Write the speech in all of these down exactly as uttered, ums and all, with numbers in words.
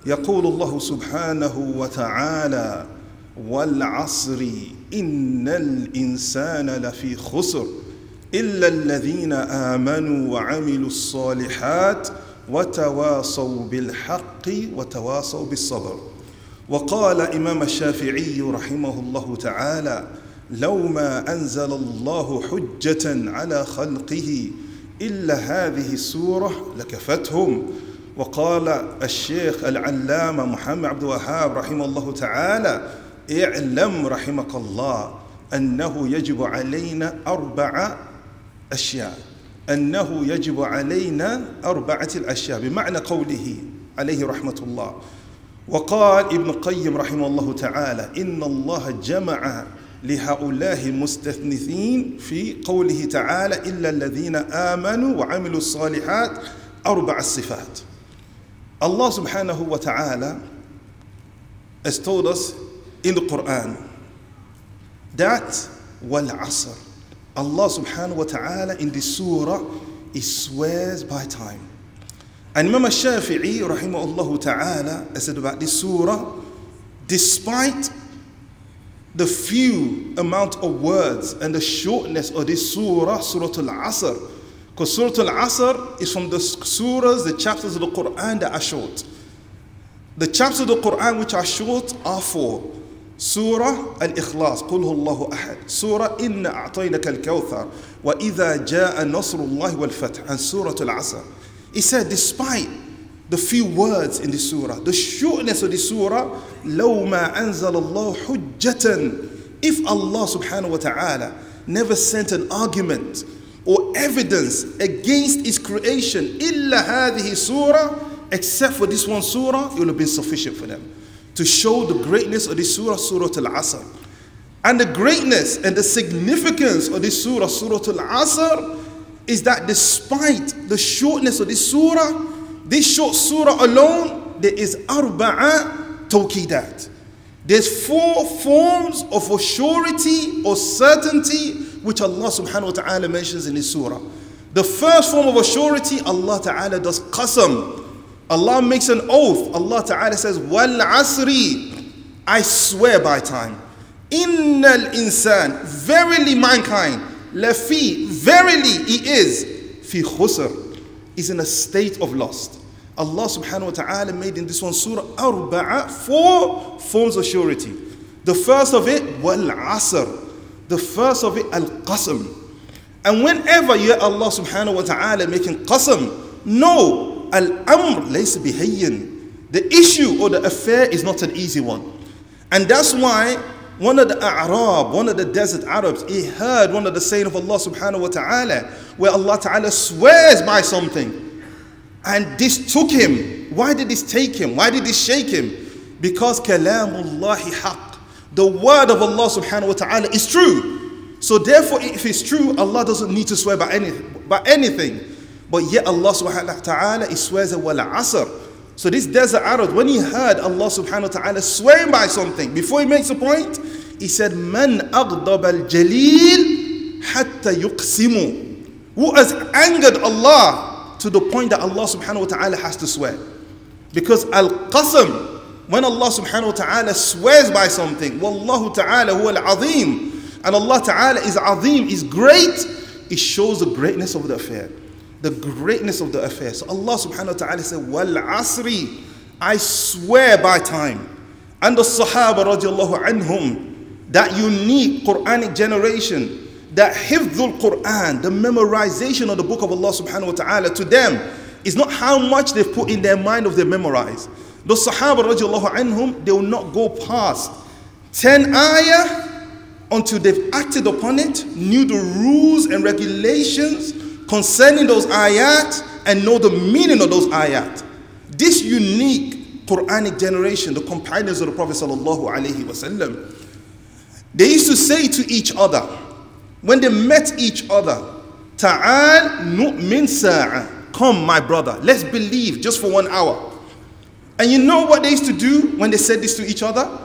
يقول الله سبحانه وتعالى والعصر إن الإنسان لفي خسر إلا الذين آمنوا وعملوا الصالحات وتواصوا بالحق وتواصوا بالصبر. وقال إمام الشافعي رحمه الله تعالى لو ما أنزل الله حجة على خلقه إلا هذه السورة لكفتهم. وقال الشيخ العلامة محمد عبد الوهاب رحمه الله تعالى اعلم رحمك الله أنه يجب علينا أربع أشياء أنه يجب علينا أربعة الأشياء بمعنى قوله عليه رحمة الله. وقال ابن القيم رحمه الله تعالى إن الله جمع لهؤلاء المستثنين في قوله تعالى إلا الذين آمنوا وعملوا الصالحات أربع الصفات. Allah subhanahu wa ta'ala has told us in the Quran that wal asr, Allah subhanahu wa ta'ala in this surah he swears by time. And Imam al-Shafi'i rahimahullah ta'ala has said about this surah, despite the few amount of words and the shortness of this surah, Surah Al-Asr, because Surah Al-Asr is from the surahs, the chapters of the Quran that are short. The chapters of the Quran which are short are four. Surah Al-Ikhlas, قُلْ هُوَ اللَّهُ أَحَدٌ. Surah إِنَّا أَعْطَيْنَكَ الْكَوْثَرَ وَإِذَا جَاءَ نَصْرُ اللَّهِ وَالْفَتْحُ. And Surah Al-Asr. He said, despite the few words in this surah, the shortness of this surah, لَوْ مَا أَنزَلَ اللَّهُ حُجَّةً. If Allah subhanahu wa ta'ala never sent an argument or evidence against his creation, إِلَّا هَذِهِ surah, except for this one surah, it will have been sufficient for them to show the greatness of this surah, Surah Al-Asr. And the greatness and the significance of this surah, Surah Al-Asr, is that despite the shortness of this surah, this short surah alone, there is arba'a tawqidat. There's four forms of assurity or certainty which Allah subhanahu wa ta'ala mentions in this surah. The first form of assurity, Allah ta'ala does qasam. Allah makes an oath. Allah ta'ala says, wal asri, I swear by time. Innal insan, verily mankind, lafi, verily he is, fi khusr, is in a state of loss. Allah subhanahu wa ta'ala made in this one surah arba'a, four forms of surety. The first of it, wal asr. The first of it, al qasam. And whenever you hear Allah subhanahu wa ta'ala making qasam, no, al-amr laysa bihayyin. The issue or the affair is not an easy one. And that's why one of the A'rab, one of the desert Arabs, he heard one of the saying of Allah subhanahu wa ta'ala, where Allah ta'ala swears by something. And this took him. Why did this take him? Why did this shake him? Because kalamullahi haqq. The word of Allah subhanahu wa ta'ala is true. So therefore, if it's true, Allah doesn't need to swear by anything. By anything. But yet Allah subhanahu wa ta'ala, he swears at wal asr. So this desert Arab, when he heard Allah subhanahu wa ta'ala swearing by something, before he makes a point, he said, Man aghdab al-jalil hatta yuqsimu. Who has angered Allah to the point that Allah subhanahu wa ta'ala has to swear. Because al-qasam, when Allah subhanahu wa ta'ala swears by something, wallahu ta'ala huwa al-azim, and Allah ta'ala is azim, is great, it shows the greatness of the affair. The greatness of the affair. So Allah subhanahu wa ta'ala said, wal asri, I swear by time. And the Sahaba radiallahu anhum, that unique Quranic generation, that hifdhul Quran, the memorization of the book of Allah subhanahu wa ta'ala, to them is not how much they've put in their mind of they memorize. The Sahaba radiallahu anhum, they will not go past ten ayah until they've acted upon it, knew the rules and regulations concerning those ayat, and know the meaning of those ayat. This unique Quranic generation, the companions of the Prophet sallallahu alaihi wasallam, they used to say to each other, when they met each other, Ta'al nu'min sa'a, come my brother, let's believe just for one hour. And you know what they used to do when they said this to each other?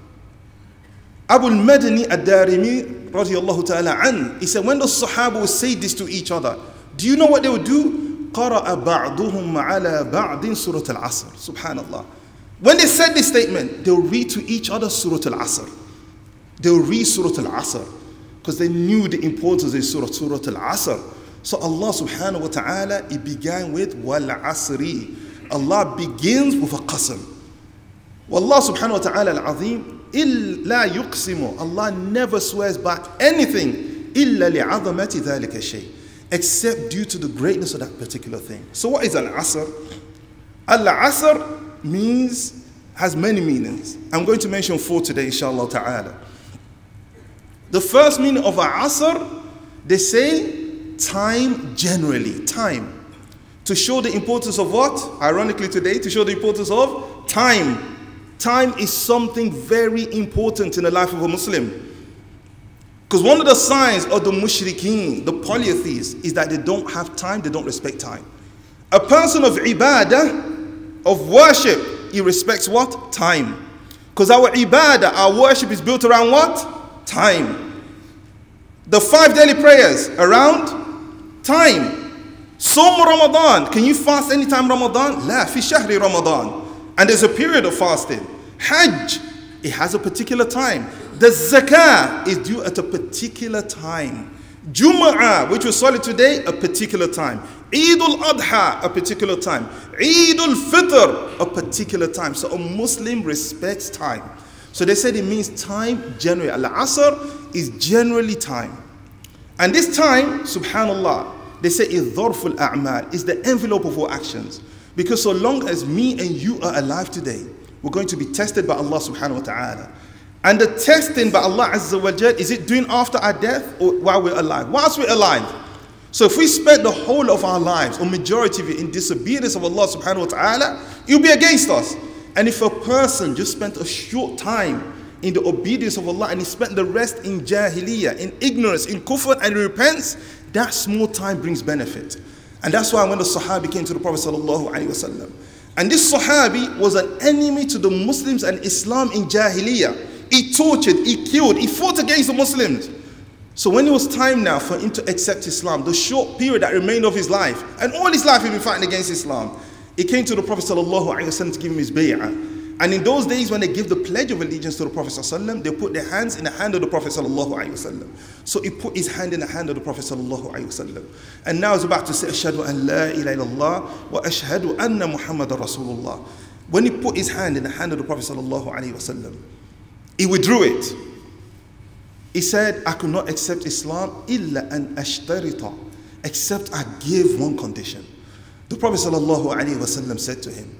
Abu al-Madani ad-Darimi radiyallahu ta'ala an, he said when the Sahaba would say this to each other, do you know what they would do? قَرَأَ بَعْضُهُمْ عَلَى بَعْضٍ Surah Al-Asr. Subhanallah. When they said this statement, they'll read to each other Surah Al-Asr. They'll read Surah Al-Asr because they knew the importance of Surah, Surah Al-Asr. So Allah subhanahu wa ta'ala, it began with wal asri. Allah begins with a qasam. Wallah subhanahu wa ta'ala al-azim, illa yuqsimu. Allah never swears by anything illa li'azamati dhalika shay, except due to the greatness of that particular thing. So what is al-asr? Al-asr means, has many meanings. I'm going to mention four today, inshallah ta'ala. The first meaning of al-asr, they say time generally, time. To show the importance of what? Ironically today, to show the importance of time. Time is something very important in the life of a Muslim. Because one of the signs of the mushrikeen, the polytheists, is that they don't have time, they don't respect time. A person of ibadah, of worship, he respects what? Time. Because our ibadah, our worship is built around what? Time. The five daily prayers, around time. Som Ramadan, can you fast anytime Ramadan? La, fi shahri Ramadan. And there's a period of fasting. Hajj, it has a particular time. The zakah is due at a particular time. Jum'ah, which was solid today, a particular time. Eid al-Adha, a particular time. Eid al-Fitr, a particular time. So a Muslim respects time. So they said it means time generally. Al-Asr is generally time. And this time, subhanallah, they say is dharful a'mal, is the envelope of our actions. Because so long as me and you are alive today, we're going to be tested by Allah subhanahu wa ta'ala. And the testing by Allah azza wa jal, is it doing after our death or while we're alive? Whilst we're alive. So if we spend the whole of our lives, or majority of it, in disobedience of Allah subhanahu wa ta'ala, it will be against us. And if a person just spent a short time in the obedience of Allah and he spent the rest in jahiliyyah, in ignorance, in kufr, and he repents, that small time brings benefit. And that's why when the Sahabi came to the Prophet sallallahu alaihi wasallam, and this Sahabi was an enemy to the Muslims and Islam in Jahiliyyah. He tortured, he killed, he fought against the Muslims. So when it was time now for him to accept Islam, the short period that remained of his life, and all his life he'd been fighting against Islam, he came to the Prophet sallallahu alaihi wasallam to give him his bay'ah. And in those days when they give the pledge of allegiance to the Prophet sallallahu alaihi wasallam, they put their hands in the hand of the Prophet sallallahu alaihi wasallam. So he put his hand in the hand of the Prophet sallallahu alaihi wasallam. And now he's about to say, Ashhadu an la ilaha illallah wa ashhadu anna Muhammadan Rasulullah. When he put his hand in the hand of the Prophet sallallahu alaihi wasallam, he withdrew it. He said, I could not accept Islam illa an ashtarita, except I give one condition. The Prophet sallallahu alaihi wasallam said to him,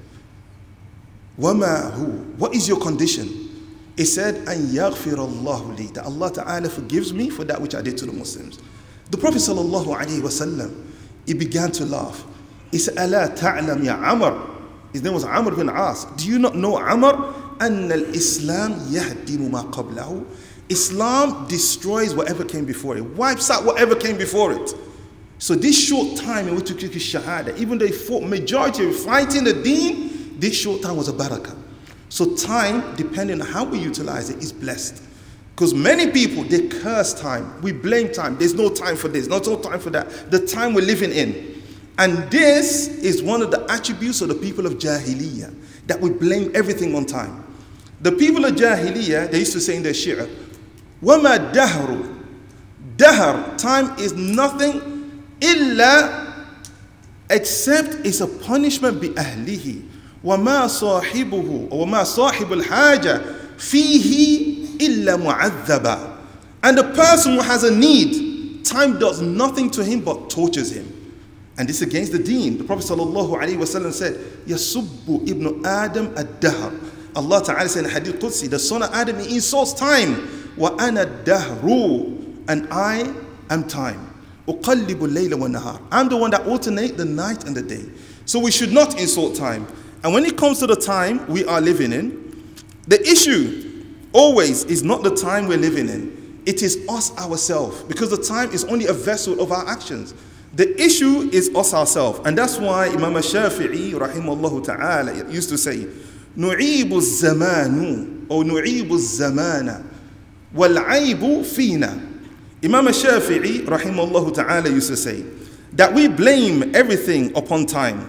Wama hu, what is your condition? He said, An yaghfir Allahu li, that Allah Ta'ala forgives me for that which I did to the Muslims. The Prophet sallallahu alaihi wasallam, he began to laugh. He said, Ala ta'lam ya Amr. His name was Amr bin As. Do you not know Amr? Anna al-Islam yahdimu ma qablahu. Islam destroys whatever came before it, wipes out whatever came before it. So this short time in which you took his shahada, even though he fought majority of fighting the deen, this short time was a barakah. So time, depending on how we utilize it, is blessed. Because many people, they curse time. We blame time. There's no time for this, not no time for that. The time we're living in. And this is one of the attributes of the people of Jahiliyyah, that we blame everything on time. The people of Jahiliyyah, they used to say in their shi'r, وَمَا دَهْرُ, dahr, time is nothing illa except it's a punishment bi ahlihi. وَمَا صَاحِبُهُ وَمَا صَاحِبُ الْحَاجَةِ فِيهِ إِلَّا مُعَذَّبًا. And the person who has a need, time does nothing to him but tortures him. And this is against the deen. The Prophet sallallahu alaihi wasallam said, يَسُبُّ ibn Adam ad-dahr. Allah Ta'ala said in Hadith Qudsi, the son of Adam, he insults time. وَأَنَا الدَّهْرُ, and I am time. أُقَلِّبُ اللَّيْلَ وَالنَّهَارِ. I'm the one that alternate the night and the day. So we should not insult time. And when it comes to the time we are living in, the issue always is not the time we're living in. It is us ourselves, because the time is only a vessel of our actions. The issue is us ourselves. And that's why Imam Shafi'i rahimahullah ta'ala used to say, نُعِيبُ الزَّمَانُ or نُعِيبُ الزَّمَانَ وَالْعَيْبُ فِينَا. Imam Shafi'i rahimahullah ta'ala used to say that we blame everything upon time.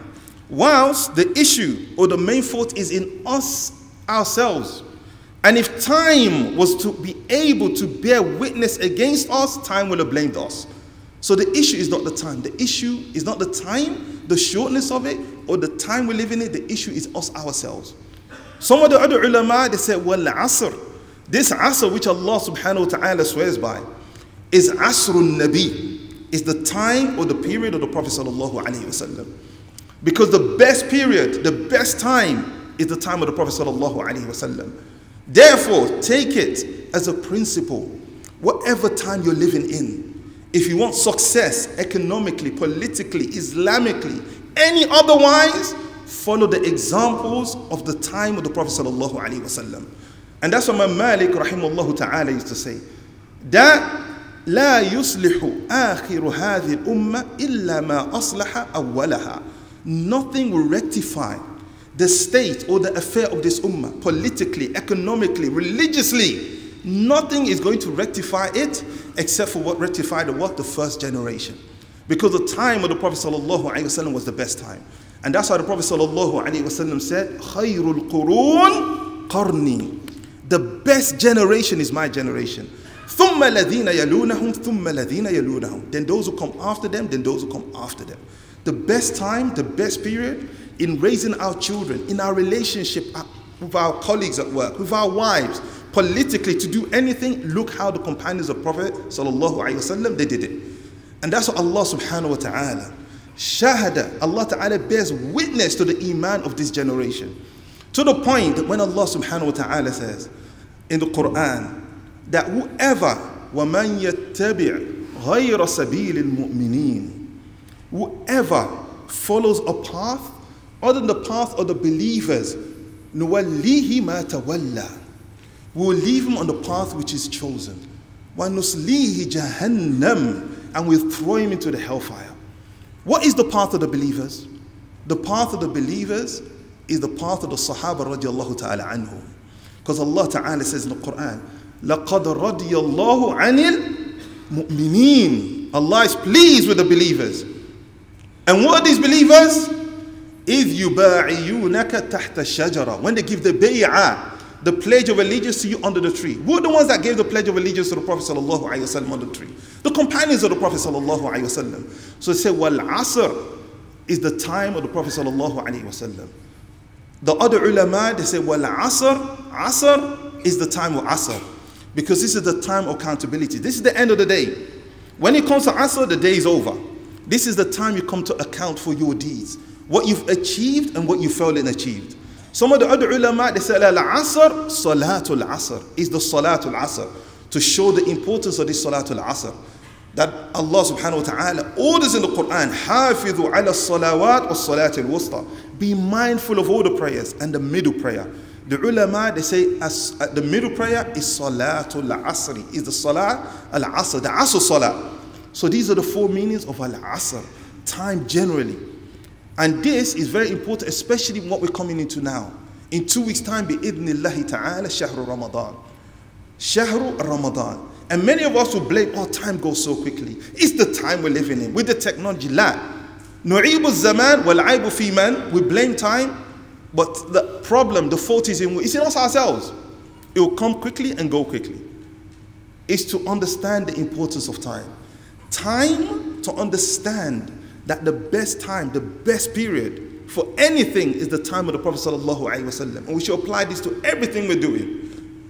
Whilst the issue or the main fault is in us ourselves. And if time was to be able to bear witness against us, time will have blamed us. So the issue is not the time. The issue is not the time, the shortness of it, or the time we live in it. The issue is us ourselves. Some of the other ulama, they say, well, asr. This asr which Allah subhanahu wa ta'ala swears by is asrun nabi, is the time or the period of the Prophet sallallahu alaihi wasallam. Because the best period, the best time is the time of the Prophet sallallahu alaihi wasallam. Therefore, take it as a principle. Whatever time you're living in, if you want success economically, politically, Islamically, any otherwise, follow the examples of the time of the Prophet sallallahu alaihi wasallam. And that's what Imam Malik rahimahullah ta'ala used to say, that لا يصلح آخر هذه الأمة إلا ما أصلح أولها. Nothing will rectify the state or the affair of this ummah, politically, economically, religiously. Nothing is going to rectify it except for what rectified the what? The first generation. Because the time of the Prophet sallallahu alaihi wasallam was the best time. And that's why the Prophet sallallahu alaihi wasallam said, خَيْرُ الْقُرُونِ قَرْنِي. The best generation is my generation. ثُمَّ الَّذِينَ يَلُونَهُمْ ثُمَّ الَّذِينَ يَلُونَهُمْ. Then those who come after them, then those who come after them. The best time, the best period in raising our children, in our relationship with our colleagues at work, with our wives, politically, to do anything, look how the companions of Prophet sallallahu alaihi wasallam, they did it. And that's what Allah subhanahu wa ta'ala, shahada, Allah ta'ala bears witness to the iman of this generation. To the point that when Allah subhanahu wa ta'ala says in the Quran that whoever وَمَنْ يَتَّبِعْ غَيْرَ سَبِيلِ الْمُؤْمِنِينَ, whoever follows a path other than the path of the believers, نُوَلِّهِ مَا تَوَلَّى, we will leave him on the path which is chosen. وَنُسْلِيهِ جَهَنَّمْ, and we'll throw him into the hellfire. What is the path of the believers? The path of the believers is the path of the Sahaba radiallahu ta'ala anhum. Because Allah ta'ala says in the Quran, لَقَدْ رَضِيَ اللَّهُ عَنِ الْمُؤْمِنِينَ. Allah is pleased with the believers. And what are these believers? إِذْ يُبَاعِيُونَكَ تَحْتَ الشَّجَرَةِ. When they give the bay'ah, the pledge of allegiance to you under the tree. Who are the ones that gave the pledge of allegiance to the Prophet sallallahu alaihi wasallam under the tree? The companions of the Prophet sallallahu alaihi wasallam. So it said, wal-asr is the time of the Prophet sallallahu alaihi wasallam. The other ulama, they say, wal-asr, asr is the time of asr. Because this is the time of accountability. This is the end of the day. When it comes to asr, the day is over. This is the time you come to account for your deeds. What you've achieved and what you failed in achieved. Some of the other ulama, they say, al-asr, salatul asr, is the salatul asr, to show the importance of this salatul asr. That Allah subhanahu wa ta'ala orders in the Quran, حافظوا على الصلوات والصلاة الوسطى. Be mindful of all the prayers and the middle prayer. The ulama, they say, as, uh, the middle prayer is salatul asr, is the salah al-asr, the asr salah. So these are the four meanings of al-asr, time generally. And this is very important, especially what we're coming into now. In two weeks' time, bi-idhnillahi ta'ala, shahru Ramadan. Shahru Ramadan. And many of us will blame, oh, time goes so quickly. It's the time we're living in. With the technology, la. Nu'ibu zaman wal-aibu fi man. We blame time, but the problem, the fault is in, it's in us ourselves. It will come quickly and go quickly. It's to understand the importance of time. Time to understand that the best time, the best period for anything is the time of the Prophet sallallahu alaihi wasallam. And we should apply this to everything we're doing.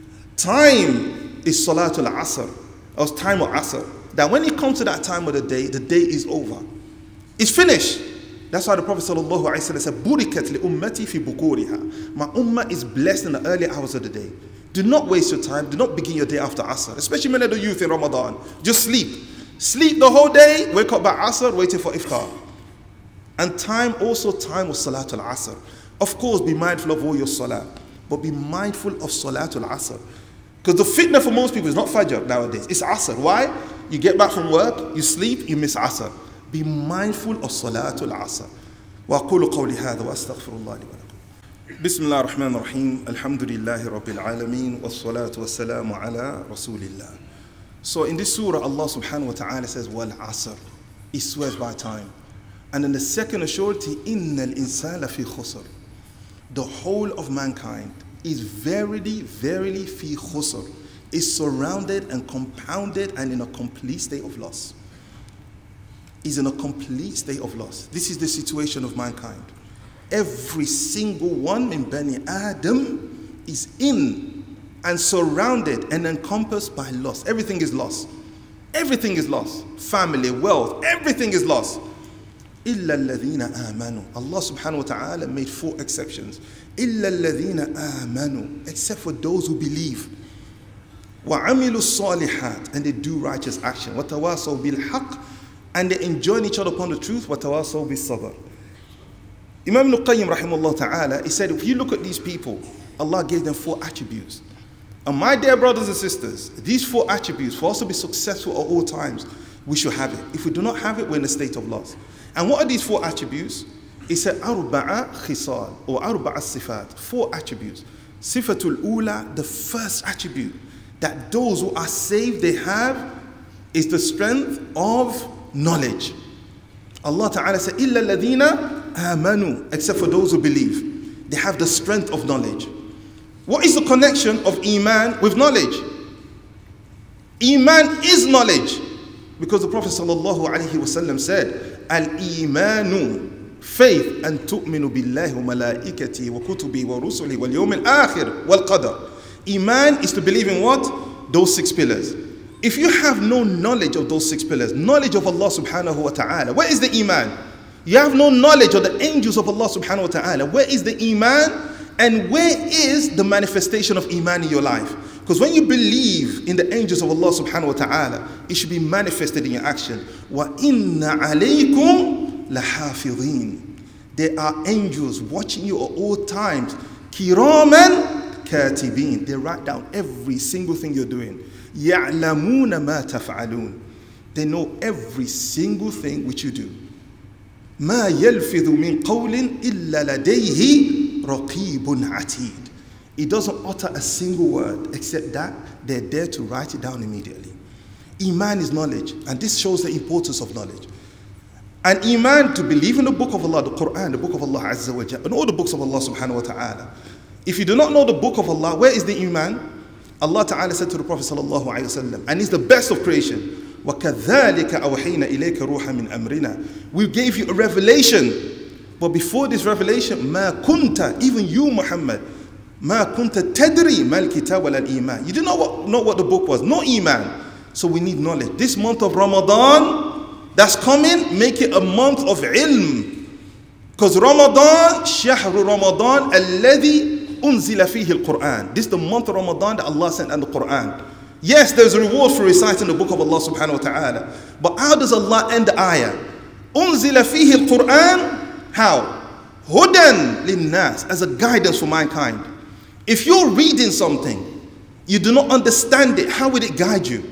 Time is salatul asr, or time of asr. That when it comes to that time of the day, the day is over. It's finished. That's why the Prophet sallallahu alaihi wasallam said, "Burikat li ummati fi bukuriha." My ummah is blessed in the early hours of the day. Do not waste your time. Do not begin your day after asr, especially many of the youth in Ramadan. Just sleep. Sleep the whole day, wake up by asr, waiting for iftar. And time, also time of salatul asr. Of course, be mindful of all your salah, but be mindful of salatul asr. Because the fitna for most people is not fajr nowadays, it's asr. Why? You get back from work, you sleep, you miss asr. Be mindful of salatul asr. وأقول قولي هذا وأستغفر الله لي ولكم. بسم الله الرحمن الرحيم. الحمد لله رب العالمين والصلاة والسلام على رسول الله. So in this surah, Allah subhanahu wa ta'ala says, wal asr. He swears by time. And then the second assurity, إِنَّ الْإِنسَانَ لَفِي خُسْرٍ. The whole of mankind is verily, verily fi khusr, is surrounded and compounded and in a complete state of loss. Is in a complete state of loss. This is the situation of mankind. Every single one in Bani Adam is in and surrounded and encompassed by loss. Everything is lost. Everything is lost. Family, wealth, everything is lost. إِلَّا الَّذِينَ آمَنُوا. Allah subhanahu wa ta'ala made four exceptions. إِلَّا الَّذِينَ آمَنُوا. Except for those who believe. وَعَمِلُوا الصَّالِحَاتِ. And they do righteous action. وَتَوَاصَوْا بِالْحَقِّ. And they enjoin each other upon the truth. وَتَوَاصَوْا بِالصَّبْرِ. Imam Ibn Qayyim rahimahullah ta'ala, he said, if you look at these people, Allah gave them four attributes. And my dear brothers and sisters, these four attributes, for us to be successful at all times, we should have it. If we do not have it, we're in a state of loss. And what are these four attributes? He said, Arba'a khisal, or Arba'a sifat, four attributes. Sifatul ula, the first attribute, that those who are saved, they have, is the strength of knowledge. Allah Ta'ala said, Illa alladhina amanu, except for those who believe. They have the strength of knowledge. What is the connection of Iman with knowledge? Iman is knowledge. Because the Prophet sallallahu alaihi wasallam said, Al-Imanu, faith, and tu'minu billahi wa malaikati wa kutubi wa rusuli wal yawm al-akhir wal qadar. Iman is to believe in what? Those six pillars. If you have no knowledge of those six pillars, knowledge of Allah subhanahu wa ta'ala, where is the Iman? You have no knowledge of the angels of Allah subhanahu wa ta'ala, where is the Iman? And where is the manifestation of Iman in your life? Because when you believe in the angels of Allah subhanahu wa ta'ala, it should be manifested in your action. وَإِنَّ عَلَيْكُمْ لَحَافِظِينَ. There are angels watching you at all times. كِرَامًا كَاتِبِينَ. They write down every single thing you're doing. يَعْلَمُونَ مَا تَفْعَلُونَ. They know every single thing which you do. مَا يَلْفِظُ مِنْ قَوْلٍ إِلَّا لَدَيْهِ رَقِيبٌ عَتِيدٌ. It doesn't utter a single word except that they're there to write it down immediately. Iman is knowledge, and this shows the importance of knowledge. And Iman, to believe in the book of Allah, the Quran, the book of Allah Azza wa Jalla, and all the books of Allah subhanahu wa ta'ala. If you do not know the book of Allah, where is the Iman? Allah Ta'ala said to the Prophet sallallahu alayhi wa sallam, and he's the best of creation, وَكَذَلِكَ أَوْحَيْنَا إِلَيْكَ رُوحًا مِنْ أَمْرِنَا. We gave you a revelation, but before this revelation, مَا كُنْتَ, even you Muhammad, مَا كُنْتَ تَدْرِي مَا الْكِتَابُ وَلَا الْإِيمَانِ. You didn't know what, know what the book was, no Iman. So we need knowledge. This month of Ramadan that's coming, make it a month of ilm. Because Ramadan, شهر رمضان الذي أنزل فيه القرآن. This is the month of Ramadan that Allah sent in the Quran. Yes, there's a reward for reciting the book of Allah subhanahu wa ta'ala. But how does Allah end the ayah? أنزل فيه القرآن. How? هدى للناس, as a guidance for mankind. If you're reading something, you do not understand it, how will it guide you?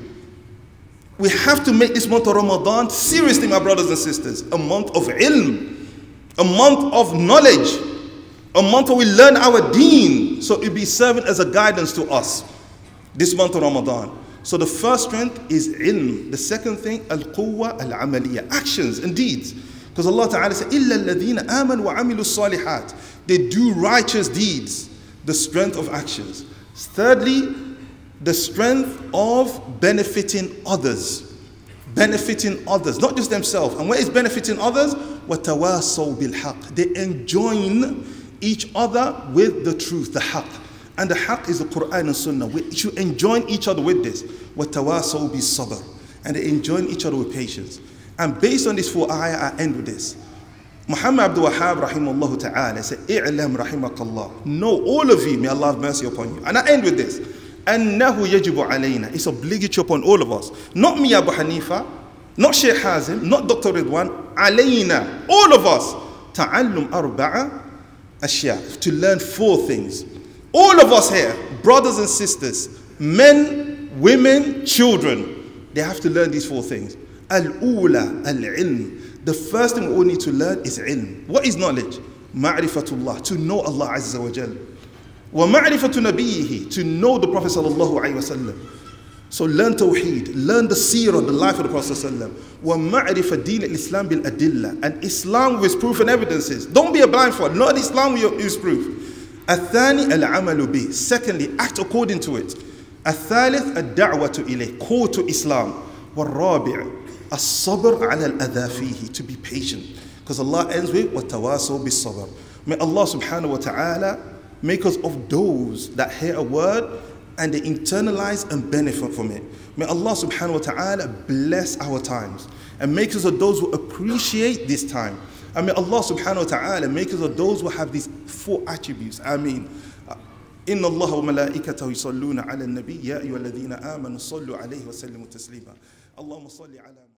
We have to make this month of Ramadan, seriously my brothers and sisters, a month of ilm, a month of knowledge, a month where we learn our deen, so it be serving as a guidance to us, this month of Ramadan. So the first strength is ilm. The second thing, al-quwwa al-amaliyah, actions and deeds. Because Allah Ta'ala said, إِلَّا الَّذِينَ آمَنُوا وَعَمِلُوا الصَّالِحَاتِ. They do righteous deeds, the strength of actions. Thirdly, the strength of benefiting others. Benefiting others, not just themselves. And where is benefiting others? وَتَوَاصَوْا بِالْحَقِّ. They enjoin each other with the truth, the haqq. And the haqq is the Quran and Sunnah. We should enjoin each other with this. وَتَوَاصَوْا بِالصَّبْرِ. And they enjoin each other with patience. And based on these four ayah, I end with this. Muhammad Abdul Wahhab rahimahullah ta'ala said, "I'lam rahimakallah." Know, all of you, may Allah have mercy upon you. And I end with this. أنه يجب علينا. It's obligatory upon all of us. Not me, Abu Hanifah, not Sheikh Hazim, not Doctor Ridwan. علينا, all of us. تعلم أربعة أشياء. To learn four things. All of us here, brothers and sisters, men, women, children, they have to learn these four things. Al-ula, al-ilm. The first thing we all need to learn is ilm. What is knowledge? Ma'rifatullah, to know Allah Azza wa Jal. Wa ma'rifatu nabiyhi, to know the Prophet sallallahu alayhi wa sallam. So learn Tawheed, learn the seerah, the life of the Prophet ﷺ. وَمَعْرِفَ دِينِ الْإِسْلَامِ بِالْأَدِلَّةِ. And Islam with proof and evidences. Don't be a blindfold. Not Islam with proof. الثاني العمل به. Secondly, act according to it. الثالث الدعوة إليه. Call to Islam. والرابع الصبر على الأذى فيه. To be patient. Because Allah ends with وَتَوَاسَوْا بِالصَّبْرِ. May Allah subhanahu wa ta'ala make us of those that hear a word and they internalize and benefit from it. May Allah subhanahu wa ta'ala bless our times and make us of those who appreciate this time. And may Allah subhanahu wa ta'ala make us of those who have these four attributes. Ameen. Inna Allah wa malaikatahu yusalluna ala nabi ya ayyuhalladhina amanu sallu alayhi wa sallimu taslima. Allahumma salli ala